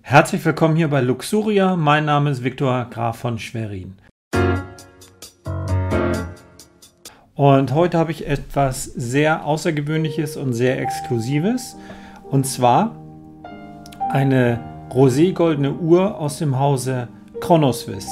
Herzlich willkommen hier bei Luxuria. Mein Name ist Viktor Graf von Schwerin. Und heute habe ich etwas sehr Außergewöhnliches und sehr Exklusives. Und zwar eine roségoldene Uhr aus dem Hause Chronoswiss.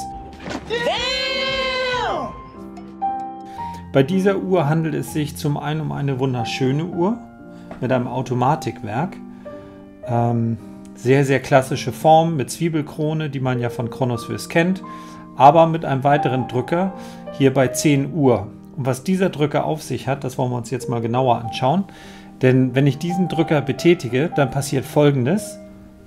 Bei dieser Uhr handelt es sich zum einen um eine wunderschöne Uhr mit einem Automatikwerk. Sehr, sehr klassische Form mit Zwiebelkrone, die man ja von Chronoswiss kennt, aber mit einem weiteren Drücker hier bei 10 Uhr. Und was dieser Drücker auf sich hat, das wollen wir uns jetzt mal genauer anschauen. Denn wenn ich diesen Drücker betätige, dann passiert Folgendes.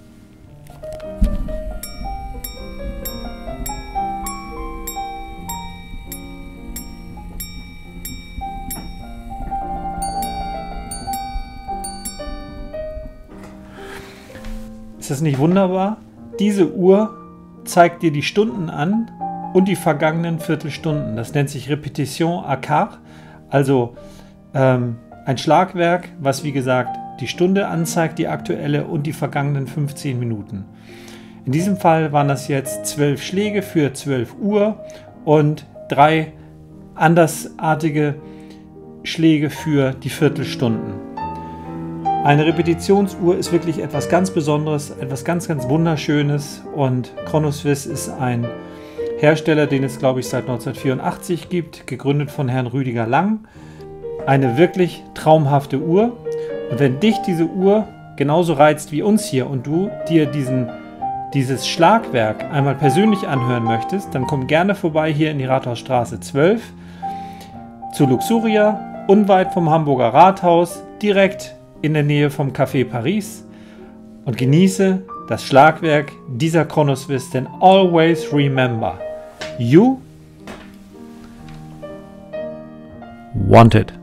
Ist das nicht wunderbar? Diese Uhr zeigt dir die Stunden an und die vergangenen Viertelstunden. Das nennt sich Repetition à quart, also ein Schlagwerk, was wie gesagt die Stunde anzeigt, die aktuelle und die vergangenen 15 Minuten. In diesem Fall waren das jetzt 12 Schläge für 12 Uhr und 3 andersartige Schläge für die Viertelstunden. Eine Repetitionsuhr ist wirklich etwas ganz Besonderes, etwas ganz, ganz Wunderschönes, und Chronoswiss ist ein Hersteller, den es, glaube ich, seit 1984 gibt, gegründet von Herrn Rüdiger Lang. Eine wirklich traumhafte Uhr, und wenn dich diese Uhr genauso reizt wie uns hier und du dir dieses Schlagwerk einmal persönlich anhören möchtest, dann komm gerne vorbei hier in die Rathausstraße 12 zu Luxuria, unweit vom Hamburger Rathaus, direkt in der Nähe vom Café Paris, und genieße das Schlagwerk dieser Chronoswiss, denn always remember, you want it.